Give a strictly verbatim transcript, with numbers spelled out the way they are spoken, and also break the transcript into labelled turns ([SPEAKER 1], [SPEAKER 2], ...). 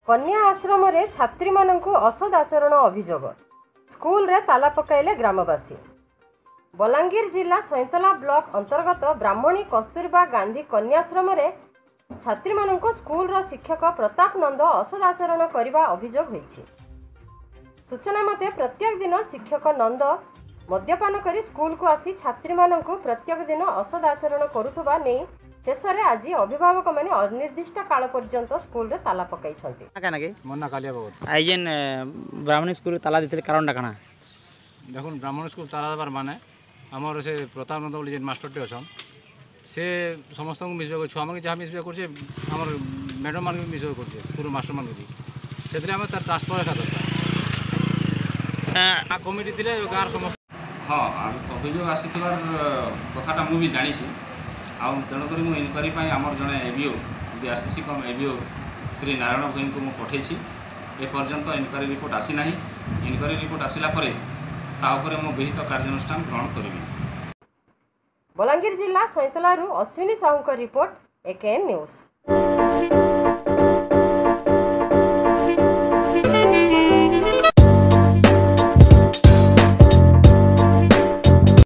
[SPEAKER 1] कन्या आश्रम रे छात्री मानंकु असद आचरण अभियोग स्कूल रे ताला पकाइले ग्रामवासी। बलांगीर जिला सैंतला ब्लॉक अंतर्गत ब्राह्मणी कस्तूरबा गांधी कन्याश्रम रे छात्री मानंकु स्कूल रो शिक्षक प्रताप नंद असद आचरण करने अभियोग होइछि। सूचना मते प्रत्येक दिन शिक्षक नंद मद्यपान करी स्कूल को आसी छात्री मानंकु प्रत्येक दिन असद आचरण करुथबा नै शेष में आज अभिभावक मैंने अनिर्दिष्ट काल पर्यंत स्कूल रे ताला पकाई छथि।
[SPEAKER 2] काना के
[SPEAKER 3] मन्ना कालिया बहुत
[SPEAKER 2] आइजेन ब्राह्मणी स्कूल ताला दिते कारण काना
[SPEAKER 3] देखुन ब्राह्मण स्कूल ताला देवार माने हमर से प्रताप नंद बोली जेन मास्टर टे अछन से समस्त को मिसबे छुआ मन जहाँ मिसबे करछे हमर मैडम मान मिसबे करछे पूरा मास्टर मान भी सेतरे हम तार ट्रांसफर एका दरकार आ कमिटी थिले गार समस्त
[SPEAKER 4] हाँ अभियोग आसीथिबार कथाटा मु भी जानी छी आउ तेणुक मुझे इनक्वारी आमर जड़े ABO BRCC cum ABO Shri Narayan Bhoi को मुझे पठेसी एपर्यंत इनक्वारी रिपोर्ट आसी ना। इनक्वारी रिपोर्ट आसला परे ताउपरे मु विहित कार्यानुष्ठान ग्रहण करिबी।
[SPEAKER 1] बलांगीर जिला सैंतलारू Ashwini Sahu report AKN news.